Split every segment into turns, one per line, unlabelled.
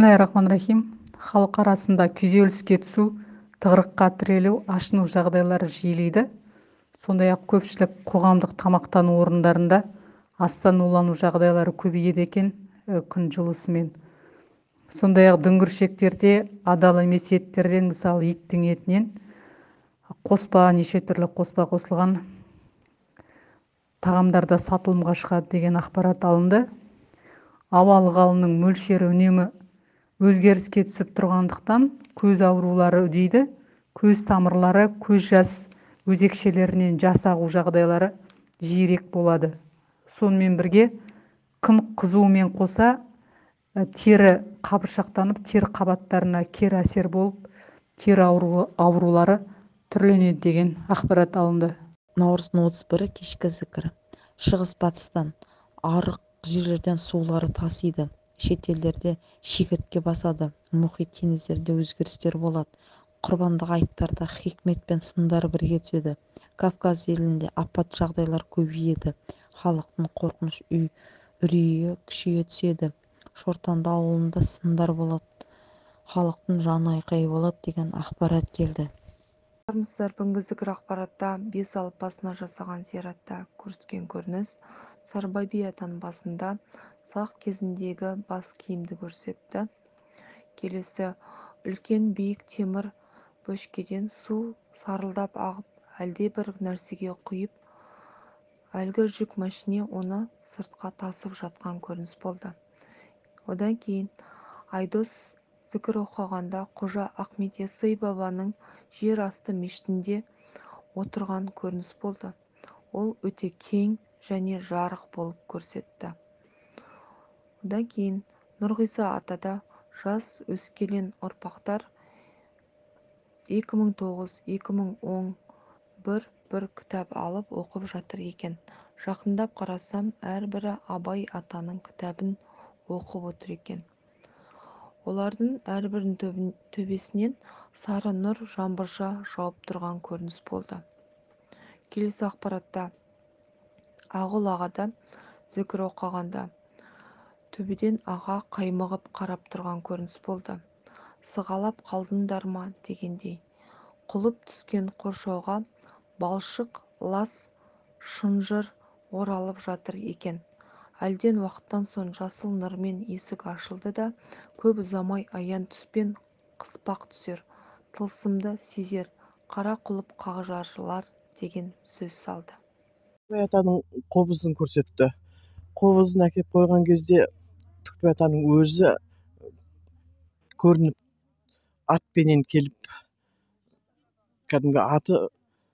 Бисмиллахиррахманиррахим. Халық арасында күйзеліске түсу, тығырыққа тірелу, ашыну жағдайлары жиілейді. Сондай-ақ көпшілік қоғамдық тамақтану орындарында астан улану жағдайлары көбейеді екен күн жылысымен. Сондай-ақ дүңгіршектерде адал емес еттерден, мысалы иттің етінен неше түрлі қоспа қосылған тағамдарда сатылымға шығады деген ақпарат алынды. Ауалы ғалымның мөлшері үнемі өзгеріске түсіп тұрғандықтан көз аурулары үдейді, көз тамырлары, көз жас өзекшелерінен жас ағу жағдайлары жиірек болады. Сонымен бірге күн қызуымен қоса тері қабыршақтанып, тері қабаттарына кері әсер болып, тері аурулары түрленеді деген ақпарат алынды.
Наурыздың 31-і кешкі зікір. Шығыс батыстан арық жерлерден сулары тасиды. Шетелдерде шегіртке басады. Мұхит теңіздерде өзгерістер болады. Құрбандық айттарда хикмет пен сындар бірге түседі. Кавказ елінде апат жағдайлар көбейеді. Халықтың қорқыныш үрейі күшейе түседі. Шортанды ауылында сындар болады. Халықтың жаны айқайы болады деген ақпарат келді.
Армысыздар, бүгінгі зікір ақпаратта бес алып басына жасаған зиратта көрсеткен көрініс Сарбаби атаның басында сақ кезіндегі бас киімді көрсетті. Келесі үлкен биік темір бөшкеден су сарылдап ағып, әлде бір нәрсеге құйып, әлгі жүк машине оны сыртқа тасып жатқан көрініс болды. Одан кейін Айдос зікір оқығанда Қожа Ахмет Яссауи бабаның жер асты мешітінде отырған көрініс болды. Ол өте кең және жарық болып көрсетті. Одан кейін Нұрғиса атада жас өскелең ұрпақтар 2009-2010 бір кітап алып оқып жатыр екен. Жақындап қарасам, әрбірі Абай атаның кітабын оқып отыр екен. Олардың әрбірінің төбесінен сары нұр жаңбырша жауып тұрған көрініс болды. Келесі ақпаратта Ағыл ағада зікір оқығанда төбеден аға қаймығып қарап тұрған көрініс болды. Сығалап қалдыңдар ма дегендей. Құлып түскен қоршауға балшық, лас, шынжыр оралып жатыр екен. Әлден уақыттан соң жасыл нұрмен есік ашылды да, көп ұзамай аян түспен қыспақ түсер, тылсымды сезер, қара құлып қағжарлар деген сөз салды.
Түкпай атаның қобызын көрсетті. Қобызын әкеп қойған кезде Түкпай атаның өзі көрініп, атпенен келіп, кәдімгі аты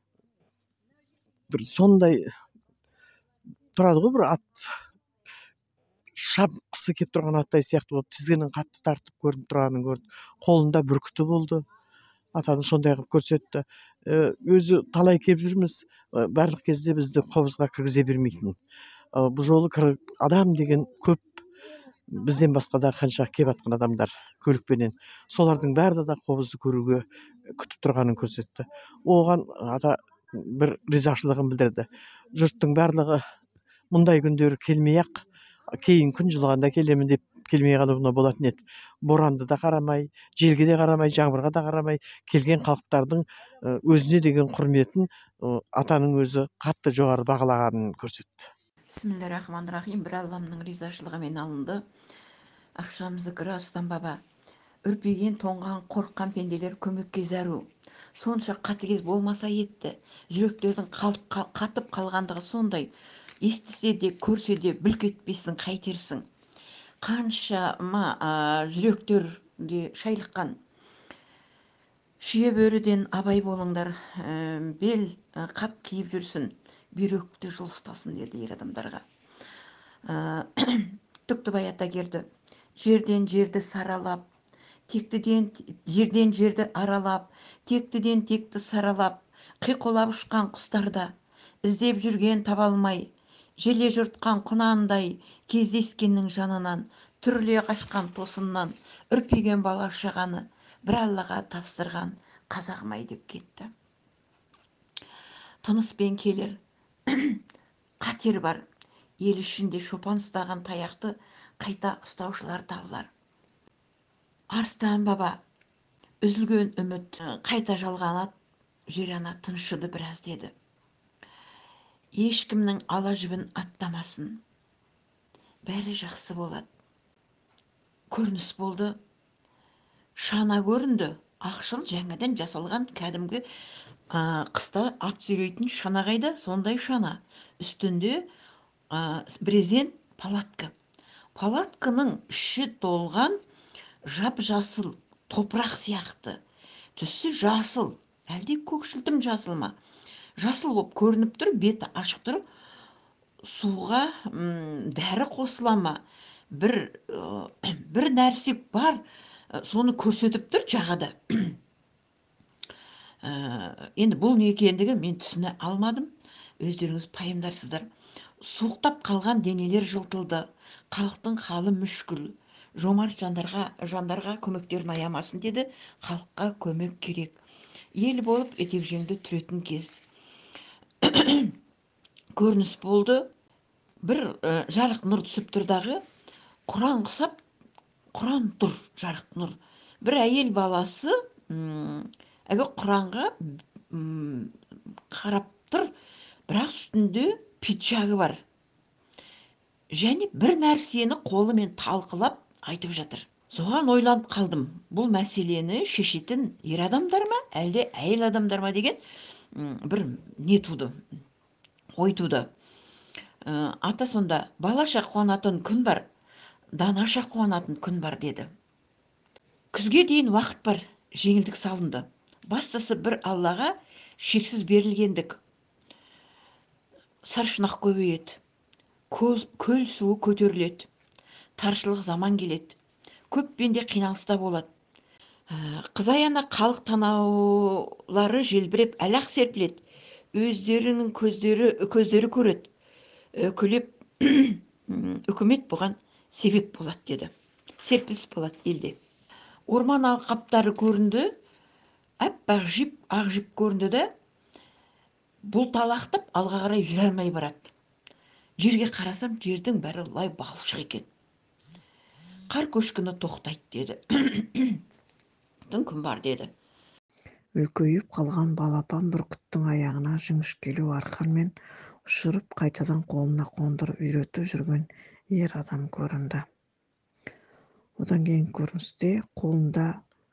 бір сондай тұрады ғой, бір ат шапқысы кеп тұрған аттай сияқты болып, тізгінін қатты тартып көрініп тұрғанын көрді. Қолында бүркіті болды. Атаны сондай қылып көрсетті. Өзі талай кеп жүрміз, барлық кезде бізді қобызға кіргізе бермейтін. Бұл жолы адам деген көп, бізден басқа да қанша кеп атқан адамдар көлікпенен. Солардың бәрі да қобызды көруге күтіп тұрғанын көрсетті. Оған ата бір ризашылығын білдірді. Жұрттың барлығы мұндай күндері келмей-ақ, кейін күн жылығанда келемін деп келмей қалуына болатын еді. Боранды да қарамай, желге де қарамай, жаңбырға да қарамай келген халықтардың өзіне деген құрметін атаның өзі қатты жоғары бағалағанын көрсетті.
Бисмиллахиррахманиррахим. Бір Алламның ризашылығымен алынды. Ақшам зікірі Арыстан баба. Үрпеген, тоңған, қорыққан пенделер көмекке зәру. Сонша қатыгез болмаса етті. Жүректердің қатып қалғандығы сондай. Естісе де, көрсе де бүлк етпесін, қайтерсің. Қаншама жүректерде шайлыққан. Шие бөріден абай болыңдар, бел қап киіп жүрсін, бүйректі жылыстасын деді ер адамдарға. Түктібай ата керді. Жерден жерді саралап, жерден жерді аралап, тектіден текті саралап, қиқулап ұшқан құстарда, іздеп жүрген таба алмай, желе жұртқан құнандай, кездескеннің жанынан, түрле қашқан тосыннан, үрпиген бала шағаны бір Аллаға тапсырған қазағым-ай деп кетті. Тыныспен келер, қатер бар. Ел ішінде шопан ұстаған таяқты қайта ұстаушылар табылар. Арыстан баба үзілген үміт қайта жалғанат, жер ана тыншыды біраз деді. Ешкімнің ала жібін аттамасын, бәрі жақсы болады. Көрініс болды, шана көрінді, ақшыл жаңадан жасалған кәдімгі қыста ат сүйрейтін шана қайда, сондай шана. Үстінде брезент палатка. Палатканың іші толған жап-жасыл топырақ сияқты. Түсі жасыл, әлде көкшілтім жасыл ма? Жасыл болып көрініп тұр, беті ашық тұр. Суға дәрі қосыла ма? Бір нәрсе бар, соны көрсетіп тұр жағада. Енді бұл не екендігі мен түсіне алмадым. Өздеріңіз пайымдарсыздар. Суықтап қалған денелер жылтылды. Халықтың халы мүшкіл. Жомарт жандарға көмектерін аямасын деді. Халыққа көмек керек. Ел болып етек-жеңді түретін кез. Көрініс болды. Бір жарық нұр түсіп тұрдағы, Құран құсап, Құран тұр, жарық нұр. Бір әйел баласы әгі Құранға қарап тұр, бірақ үстінде пиджагы бар. Және бір нәрсені қолымен талқылап айтып жатыр. Соған ойланып қалдым. Бұл мәселені шешетін ер адамдар ма, әлде әйел адамдар ма деген бір не туды, ой туды. Ата сонда балаша қуанатын күн бар, данаша қуанатын күн бар деді. Күзге дейін уақыт бар, жеңілдік салынды. Бастысы бір Аллаға шексіз берілгендік. Саршұнақ көбейеді, көл суы көтеріледі, таршылық заман келеді, көп пенде қиналыста болады. Қызаяна халық танаулары желбіреп әлақ серпіледі, өздерінің көздері көреді, күлеп үкімет бұған себеп болады деді. Серпіліс болады елде. Орман алқаптары көрінді, аппақ жіп, ақ жіп көрінді де, бұл талақтап алға қарай жүре алмай барады. Жерге қарасам, жердің бәрі лай балшық екен. Қар көшкіні тоқтайды деді. Күн бар деді.
Үлкейіп қалған балапан бүркіттің аяғына жіңішкелеу арқанмен ұшырып, қайтадан қолына қондырып үйретіп жүрген ер адам көрінді. Одан кейін көріністе қолында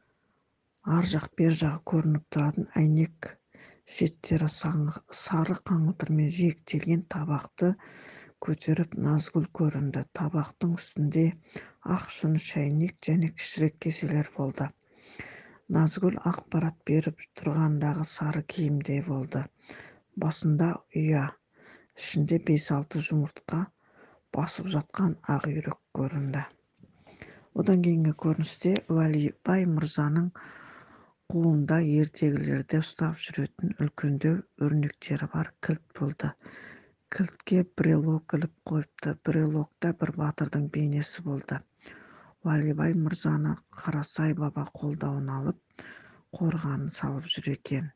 ар жақ бер жағы көрініп тұратын әйнек шеттері сары қаңылтырмен жиектелген табақты көтеріп Назгүл көрінді. Табақтың үстінде ақ шыны шәйнек және кішірек кеселер болды. Назгүл ақпарат беріп тұрғандағы сары киімдей болды. Басында ұя, ішінде 5-6 жұмыртқа басып жатқан ақ үйрек көрінді. Одан кейінгі көріністе Уәлибай мырзаның қолында ертегілерде ұстап жүретін үлкендеу өрнектері бар кілт болды. Кілтке брелок іліп қойыпты. Брелокта бір батырдың бейнесі болды. Уәлибай мырзаны Қарасай баба қолдауын алып, қорғанын салып жүр екен.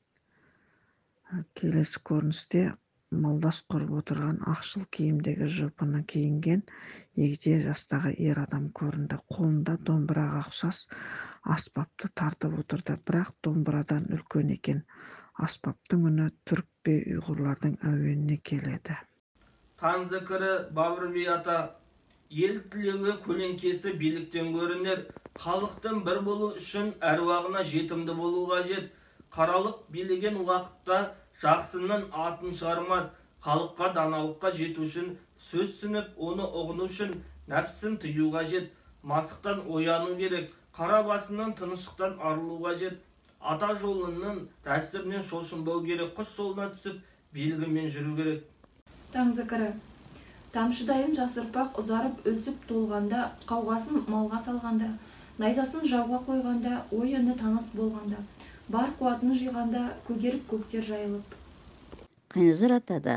Келесі көріністе малдас құрып отырған ақшыл киімдегі жұпыны киінген егде жастағы ер адам көрінді. Қолында домбыраға ұқсас аспапты тартып отырды, бірақ домбырадан үлкен екен. Аспаптың үні түрікпе ұйғырлардың әуеніне келеді.
Таң зікірі Бабыр би ата, ел тілеуі көлеңкесі биліктен көрінер. Халықтың бір болу үшін әруағына жетімді болу қажет. Қаралық билеген уақытта жақсының атын шығармас. Халыққа даналыққа жету үшін сөз сынып, оны ұғыну үшін нәпсін тыю қажет. Масықтан ояну керек, қара басынан тыныштықтан арылу қажет. Ата жолының дәстүрінен шошынбау керек, құс жолына түсіп белгімен жүру керек.
Таң зікірі. Тамшыдайын жасырпақ ұзарып өсіп толғанда, қауғасын малға салғанда, найзасын жауға қойғанда, ой үні таныс болғанда, бар қуатын жиғанда, көгеріп көктер жайылып.
Қайназар атада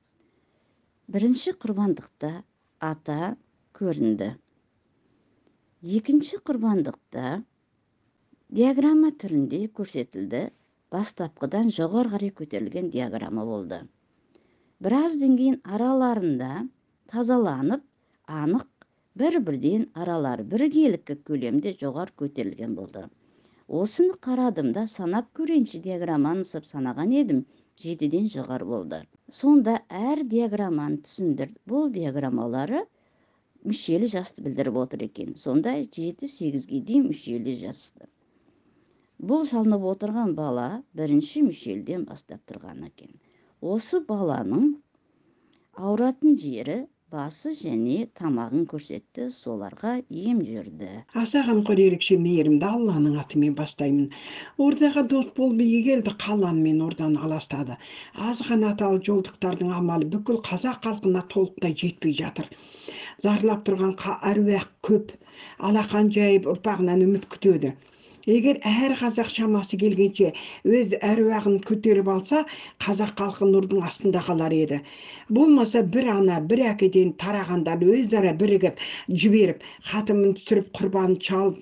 бірінші құрбандықта ата көрінді. Екінші құрбандықта диаграмма түрінде көрсетілді. Бастапқыдан жоғары қарай көтерілген диаграмма болды. Біраздан кейін араларында тазаланып, анық бір-бірден аралары біргелікке көлемде жоғары көтерілген болды. Осыны қарадым да санап көрейінші диаграмманы санаған едім, 7-ден жоғары болды. Сонда әр диаграмманы түсіндірді. Бұл диаграммалары мүшелі жасты білдіріп отыр екен. Сонда 7-8-ге дейін мүшелі жасты. Бұл салынып отырған бала бірінші мүшелден бастап тұрған екен. Осы баланың ауыратын жері басы және тамағын көрсетті, соларға ем жүрді.
Аса қамқор ерекше мейірімді Алланың атымен бастаймын. Ордаға дос болбай келді, қаламмен орданы аластады. Аз ғана аталы жолдықтардың амалы бүкіл қазақ халқына толықтай жетпей жатыр. Зарлап тұрған әруақ көп, алақан жайып ұрпағынан үміт күтеді. Егер әр қазақ шамасы келгенше өз әруағын көтеріп алса, қазақ халқы нұрдың астында қалар еді. Болмаса бір ана, бір әкеден тарағандар өзара бірігіп, жіберіп, хатымын түсіріп, құрбанын шалып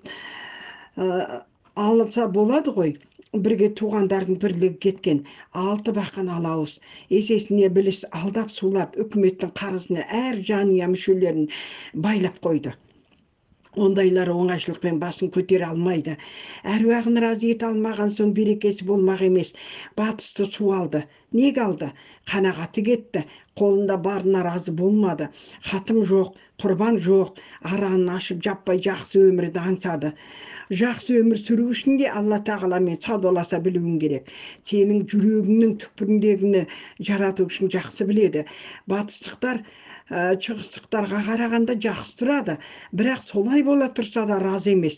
алса болады ғой. Бірге туғандардың бірлігі кеткен, 6 бақан алауыз, есесіне біліс алдап сулап, үкіметтің қарызына әр жанұя мүшелерін байлап қойды. Ондайлар оңайшылықпен басын көтере алмайды. Әруағын разы ете алмаған соң берекесі болмақ емес. Батысты су алды. Неге алды? Қанағаты кетті. Қолында барына разы болмады. Хатым жоқ, құрбан жоқ. Аранын ашып жаппай жақсы өмірді аңсады. Жақсы өмір сүру үшін де Алла тағаламен саудаласа білуің керек. Сенің жүрегіңнің түкпіріндегіні жарату үшін жақсы біледі. Батыстықтар шығыстықтарға қарағанда жақсы тұрады, бірақ солай бола тұрса да разы емес.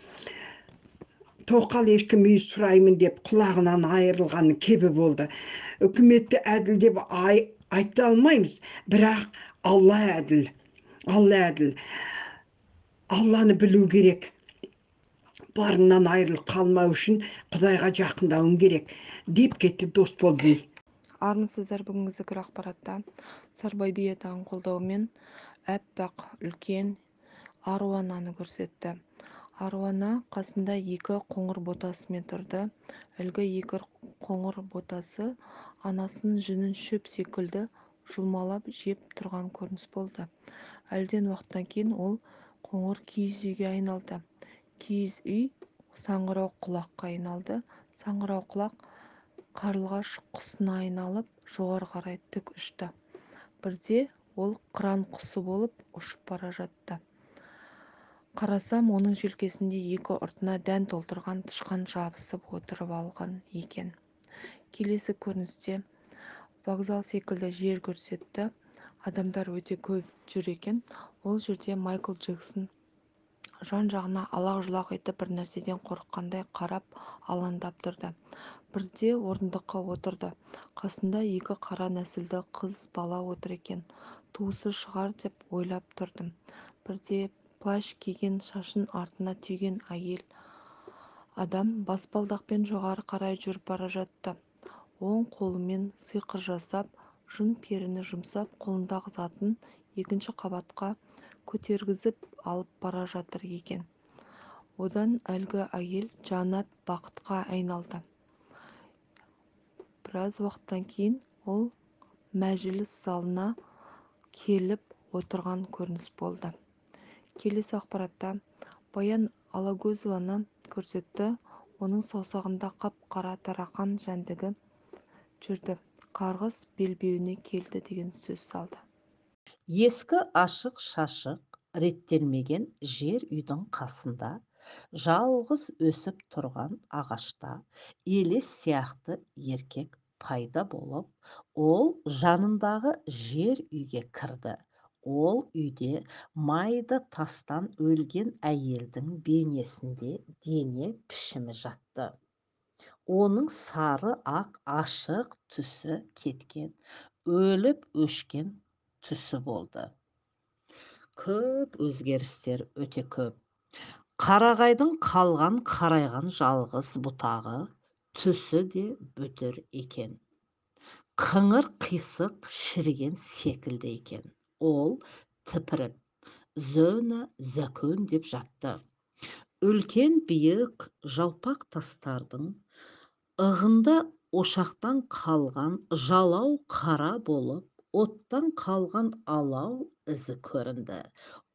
Тоқал ешкі мүйіз сұраймын деп құлағынан айырылғаны кебі болды. Үкіметті әділ деп айта алмаймыз, бірақ Алла әділ. Алла әділ. Алланы білу керек. Барыңнан айырылып қалмау үшін Құдайға жақындауың керек, деп кетті дос болды.
Армысыздар, бүгінгі зікір ақпаратта Сарбай би атаның қолдауымен әппақ үлкен аруананы көрсетті. Аруана қасында 2 қоңыр ботасымен тұрды. Әлгі 2 қоңыр ботасы анасының жүнін шөп секілді жұлмалап жеп тұрған көрініс болды. Әлден уақыттан кейін ол қоңыр киіз үйге айналды. Киіз үй саңырау құлаққа айналды. Саңырау құлақ қарлығаш құсына айналып жоғары қарай тік ұшты. Бірде ол қыран құсы болып ұшып бара жатты. Қарасам, оның желкесінде 2 ұртына дән толтырған тышқан жабысып отырып алған екен. Келесі көріністе вокзал секілді жер көрсетті. Адамдар өте көп жүр екен. Ол жерде Майкл Джексон жан-жағына алақ-жұлақ етіп бір нәрседен қорыққандай қарап алаңдап тұрды. Бірде орындыққа отырды. Қасында 2 қара нәсілді қыз бала отыр екен. Туысы шығар деп ойлап тұрдым. Бірде плащ киген, шашын артына түйген әйел адам баспалдақпен жоғары қарай жүріп бара жатты. Оң қолымен сиқыр жасап, жын періні жұмсап, қолындағы затын 2-ші қабатқа көтергізіп алып бара жатыр екен. Одан әлгі әйел жанат бақытқа айналды. Біраз уақыттан кейін ол мәжіліс залына келіп отырған көрініс болды. Келесі ақпаратта Баян Алагөзованы көрсетті. Оның саусағында қап-қара тарақан жәндігі жүрді. Қарғыс белбеуіне келді деген сөз салды.
Ескі ашық-шашық реттелмеген жер үйдің қасында жалғыз өсіп тұрған ағашта елес сияқты еркек пайда болып, ол жанындағы жер үйге кірді. Ол үйде майды тастан өлген әйелдің бейнесінде дене пішімі жатты. Оның сары ақ ашық түсі кеткен, өліп өшкен түсі болды. Көп өзгерістер, өте көп. Қарағайдың қалған қарайған жалғыз бұтағы, түсі де бүтір екен. Қыңыр қисық шіріген секілді екен. Ол тіпіріп, зөні зәкөн деп жатты. Үлкен биік жалпақ тастардың ығында ошақтан қалған жалау қара болып, оттан қалған алау ізі көрінді.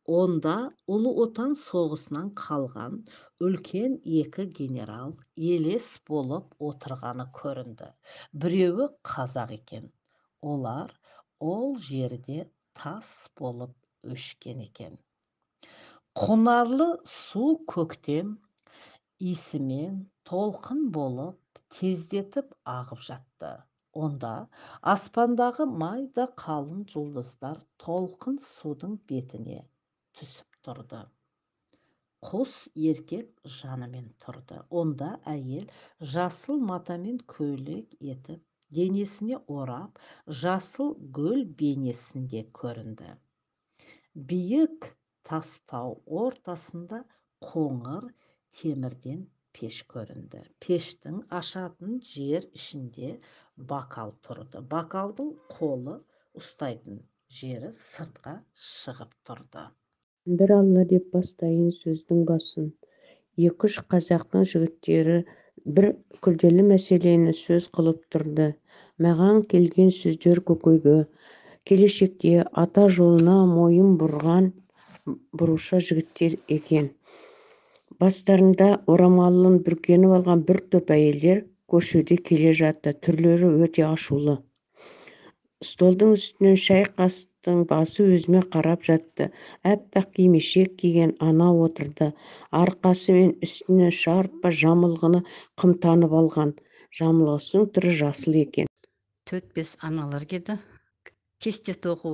Онда Ұлы Отан соғысынан қалған үлкен екі генерал елес болып отырғаны көрінді. Біреуі қазақ екен. Олар ол жерде тас болып өшкен екен. Құнарлы су көктем исімен толқын болып тездетіп ағып жатты. Онда аспандағы майда қалың жұлдыздар толқын судың бетіне түсіп тұрды. Құс еркек жанымен тұрды. Онда әйел жасыл матамен көйлек етіп, денесіне орап, жасыл гүл бейнесінде көрінді. Биік тастау ортасында қоңыр темірден пеш көрінді. Пештің ашатын жер ішінде бакал тұрды. Бакалдың қолы ұстайтын жері сыртқа шығып тұрды.
Бір алла деп бастайын сөздің басын. Екі-үш қазақтың жігіттері бір күрделі мәселені сөз қылып тұрды. Маған келген сөздер көкейге. Келешекте ата жолына мойын бұруша жігіттер екен. Бастарында орамалын бүркеніп алған бір топ әйелдер көшеде келе жатты. Түрлері өте ашулы. Столдың үстінен шай қасықтың басы өзіме қарап жатты. Әппақ кимешек киген ана отырды. Арқасы мен үстіне шарпа жамылғыны қымтанып алған. Жамылғысының түрі жасыл екен.
4-5 аналар келді. Кесте тоқу,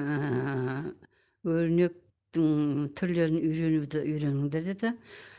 өрнектің түрлерін үйреніңдер деді.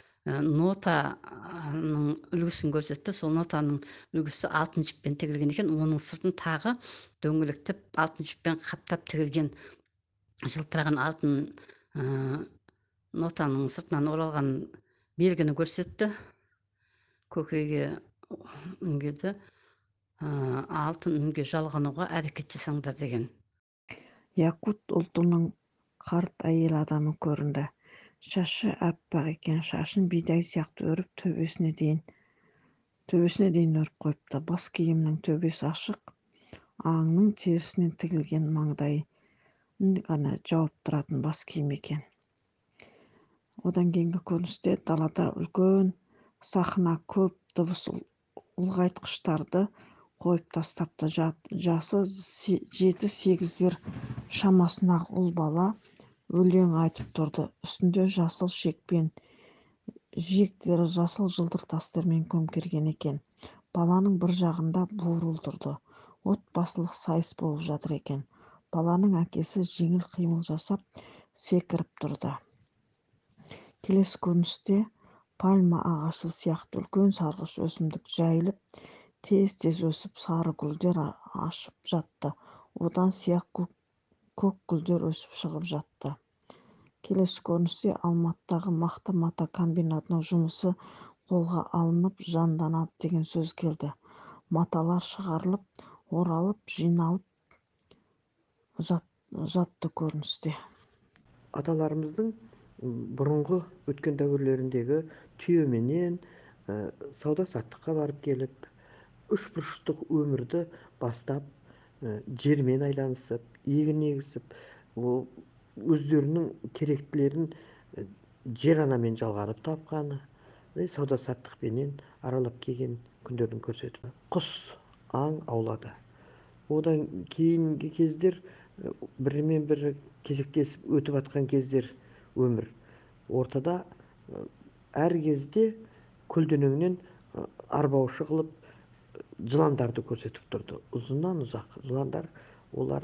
Нотаның үлгісін көрсетті. Сол нотаның үлгісі алтын жіппен тігілген екен. Оның сыртын тағы дөңгелектеп алтын жіппен қаптап тігілген жылтыраған алтын нотаның сыртынан оралған белгіні көрсетті. Көкейге үңгеді. Алтын үнге жалғануға әрекет жасаңдар деген.
Якут ұлтының қарт әйел адамы көрінді. Шашы әппақ екен, шашын бидай сияқты өріп төбесіне дейін өріп қойыпты. Бас киімнің төбесі ашық, аңның терісінен тігілген маңдайын ғана жауып тұратын бас киім екен. Одан кейінгі көріністе далада үлкен сахна, көп дыбыс ұлғайтқыштарды қойып тастапты. Жасы 7-8 шамасындағы ұл бала өлең айтып тұрды. Үстінде жасыл шекпен, жиектері жасыл жылтыр тастармен көмкерген екен. Баланың бір жағында буырыл тұрды. Отбасылық сайыс болып жатыр екен. Баланың әкесі жеңіл қимыл жасап секіріп тұрды. Келесі көріністе пальма ағашы сияқты үлкен сарғыш өсімдік жайылып, тез-тез өсіп, сары гүлдер ашып жатты. Одан сияқ көк гүлдер өсіп шығып жатты. Келесі көріністе Алматыдағы мақта мата комбинатының жұмысы қолға алынып жанданады деген сөз келді. Маталар шығарылып, оралып, жиналып жатты көріністе.
Аталарымыздың бұрынғы өткен дәуірлеріндегі түйеменен сауда саттыққа барып келіп, үш бұрыштық өмірді бастап, жермен айланысып, егін егісіп, өздерінің керектілерін жер анамен жалғанып тапқаны, сауда саттықпенен аралап келген күндерін көрсетіп. Құс, аң аулады. Одан кейінгі кездер бірімен бірі кезектесіп өтіп атқан кездер өмір. Ортада әр кезде көлденеңнен арбаушы қылып жыландарды көрсетіп тұрды. Ұзыннан ұзақ жыландар, олар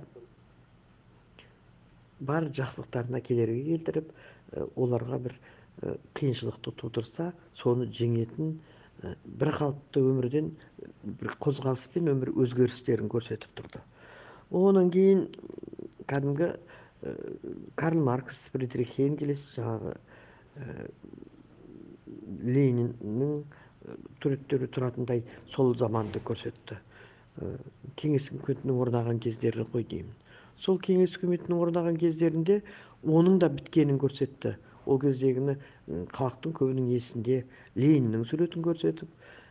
бар жақсылықтарына кедергі келтіріп, оларға бір қиыншылықты тудырса, соны жеңетін бір қалыпты өмірден бір қозғалыспен өмір өзгерістерін көрсетіп тұрды. Оның кейін кәдімгі Карл Маркс, Фридрих Энгельс, жаңағы Лениннің түреттері тұратындай сол заманды көрсетті. Кеңес үкіметінің орнаған кездерін қой деймін. Сол кеңес үкіметінің орнаған кездерінде оның да біткенін көрсетті. Ол кездегіні халықтың көбінің есінде Лениннің суретін көрсетіп,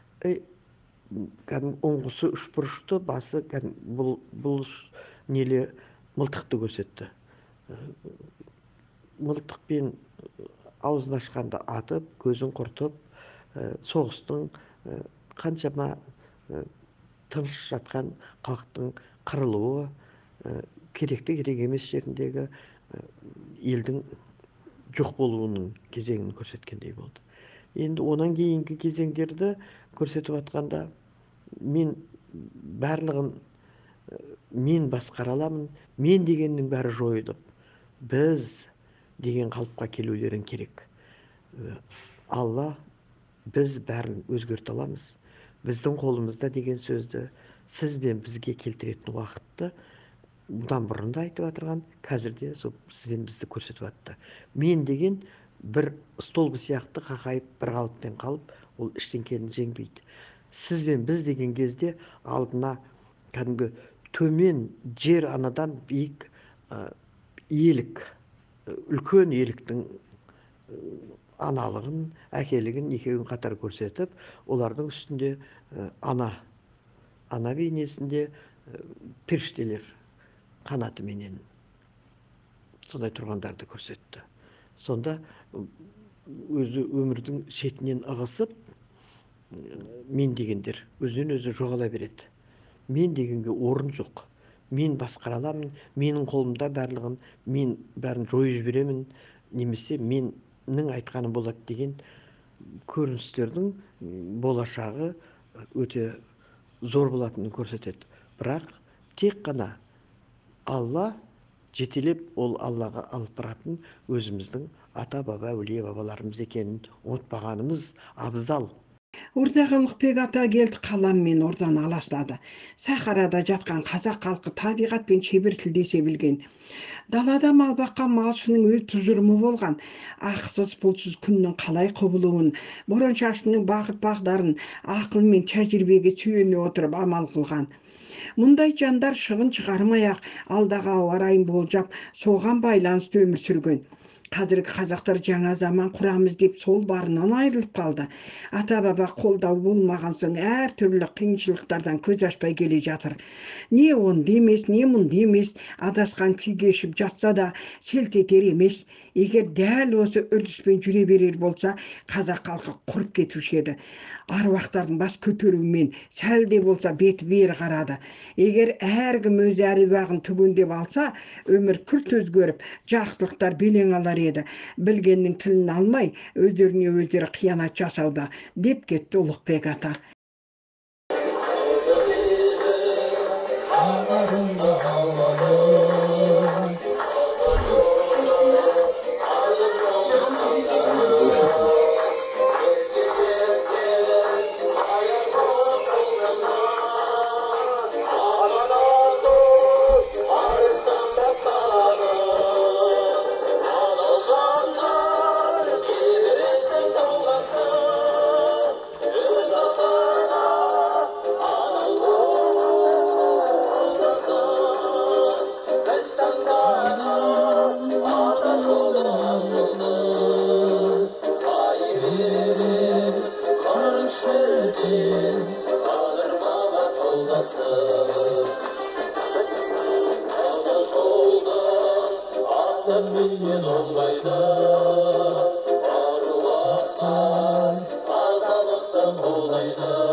оңғысы үш бұрышты, басы бұл нелі мылтықты көрсетті. мылтықпен аузын ашқанда атып, көзін құртып, соғыстың қаншама тыныш жатқан халықтың қырылуы, керекті керек емес жеріндегі елдің жоқ болуының кезеңін көрсеткендей болды. Енді онан кейінгі кезеңдерді көрсетіп жатқанда мен барлығын мен басқара аламын, мен дегеннің бәрі жойылып, біз деген қалыпқа келулерің керек. Алла біз бәрін өзгерте аламыз. Біздің қолымызда деген сөзді сіз бен бізге келтіретін уақытты бұдан бұрын да айтып отырған, қазірде сол сіз бен бізді көрсетіп жатты. Мен деген бір столбы сияқты қақайып бір қалыппен қалып, ол ештеңені жеңбейді. Сіз бен біз деген кезде алдына кәдімгі төмен жер анадан биік иелік, үлкен иеліктің аналығын, әкелігін екеуін қатар көрсетіп, олардың үстінде ана бейнесінде періштелер қанатыменен сондай тұрғандарды көрсетті. Сонда өзі өмірдің шетінен ығысып, мен дегендер өзінен өзі жоғала береді. Мен дегенге орын жоқ. Мен басқара аламын, менің қолымда барлығын, мен бәрін жойып жіберемін, немесе менің айтқаным болады деген көріністердің болашағы өте зор болатынын көрсетеді. Бірақ тек қана Алла жетелеп, ол Аллаға алып баратын өзіміздің ата-баба, әулие-бабаларымыз екенін ұмытпағанымыз абзал.
Ордаға Ұлықбек ата келді, қаламмен орданы аластады. Сахарада жатқан қазақ халқы табиғатпен шебер тілдесе білген. Далада мал баққан малшының өз тұжырымы болған. Ақсыз пұлсыз күннің қалай құбылуын, боран шашының бағыт бағдарын ақыл мен тәжірибеге сүйене отырып амал қылған. Мұндай жандар шығын шығармай-ақ алдағы ауа райын болжап, соған байланысты өмір сүрген. Қазіргі қазақтар жаңа заман құрамыз деп сол барынан айырылып қалды. Ата-баба қолдау болмаған соң әр түрлі қиыншылықтардан көз ашпай келе жатыр. Не онды емес, не мұнды емес, адасқан күй кешіп жатса да селт етер емес. Егер дәл осы үрдіспен жүре берер болса, қазақ халқы құрып кетуші еді. Аруақтардың бас көтеруімен сәл де болса беті бері қарады. Егер әркім өз әруағын түгендеп алса, өмір күрт өзгеріп, жақсылықтар белең алар еді. Білгеннің тілін алмай, өздеріне өздері қиянат жасауда, деп кетті Ұлықбек ата.
Аталықтан қолдайды.